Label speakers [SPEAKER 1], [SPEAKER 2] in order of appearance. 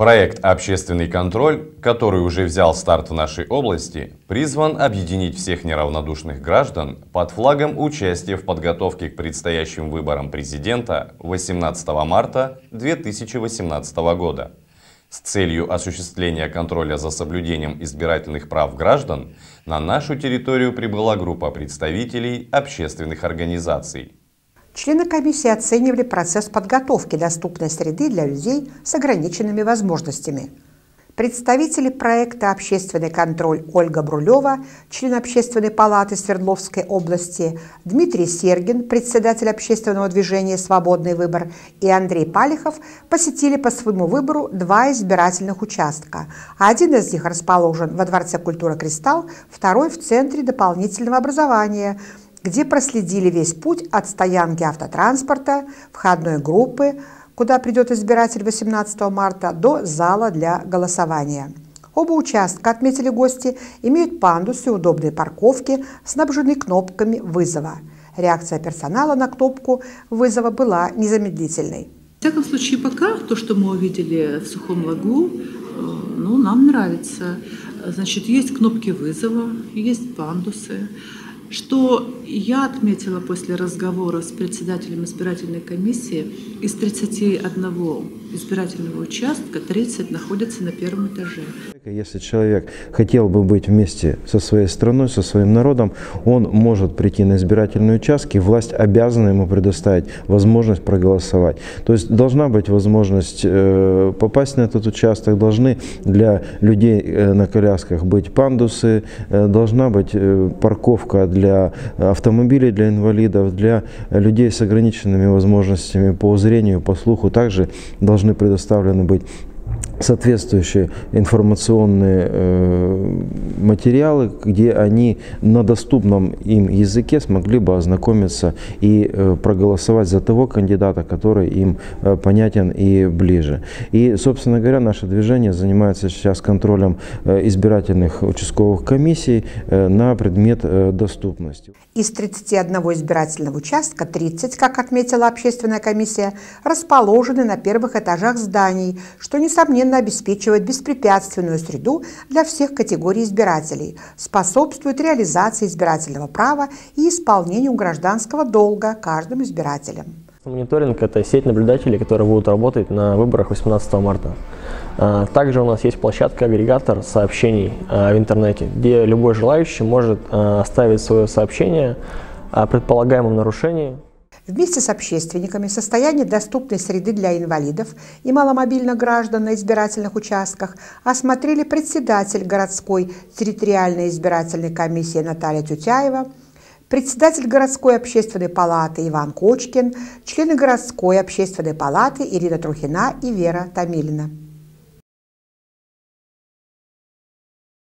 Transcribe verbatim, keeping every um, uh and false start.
[SPEAKER 1] Проект «Общественный контроль», который уже взял старт в нашей области, призван объединить всех неравнодушных граждан под флагом участия в подготовке к предстоящим выборам президента восемнадцатого марта две тысячи восемнадцатого года. С целью осуществления контроля за соблюдением избирательных прав граждан на нашу территорию прибыла группа представителей общественных организаций.
[SPEAKER 2] Члены комиссии оценивали процесс подготовки доступной среды для людей с ограниченными возможностями. Представители проекта «Общественный контроль» Ольга Брулева, член Общественной палаты Свердловской области, Дмитрий Сергин, председатель общественного движения «Свободный выбор», и Андрей Палихов посетили по своему выбору два избирательных участка. Один из них расположен во Дворце культуры «Кристалл», второй в Центре дополнительного образования, где проследили весь путь от стоянки автотранспорта, входной группы, куда придет избиратель восемнадцатого марта, до зала для голосования. Оба участка, отметили гости, имеют пандусы и удобные парковки, снабжены кнопками вызова. Реакция персонала на кнопку вызова была незамедлительной.
[SPEAKER 3] В всяком случае, пока то, что мы увидели в Сухом Лагу, ну, нам нравится. Значит, есть кнопки вызова, есть пандусы. Что я отметила после разговора с председателем избирательной комиссии, из тридцати одного избирательного участка тридцать находятся на первом этаже.
[SPEAKER 4] Если человек хотел бы быть вместе со своей страной, со своим народом, он может прийти на избирательные участки, власть обязана ему предоставить возможность проголосовать. То есть должна быть возможность попасть на этот участок, должны для людей на колясках быть пандусы, должна быть парковка для автомобилей, для инвалидов, для людей с ограниченными возможностями по зрению, по слуху. Также должны предоставлены быть соответствующие информационные э, материалы, где они на доступном им языке смогли бы ознакомиться и э, проголосовать за того кандидата, который им э, понятен и ближе. И, собственно говоря, наше движение занимается сейчас контролем э, избирательных участковых комиссий э, на предмет э, доступности.
[SPEAKER 2] Из тридцати одного избирательного участка тридцать, как отметила общественная комиссия, расположены на первых этажах зданий, что, несомненно, обеспечивает беспрепятственную среду для всех категорий избирателей, способствует реализации избирательного права и исполнению гражданского долга каждым избирателем.
[SPEAKER 5] Мониторинг – это сеть наблюдателей, которые будут работать на выборах восемнадцатого марта. Также у нас есть площадка-агрегатор сообщений в интернете, где любой желающий может оставить свое сообщение о предполагаемом нарушении.
[SPEAKER 2] Вместе с общественниками состояние доступной среды для инвалидов и маломобильных граждан на избирательных участках осмотрели председатель городской территориальной избирательной комиссии Наталья Тютяева, председатель городской общественной палаты Иван Кочкин, члены городской общественной палаты Ирина Трухина и Вера Томилина.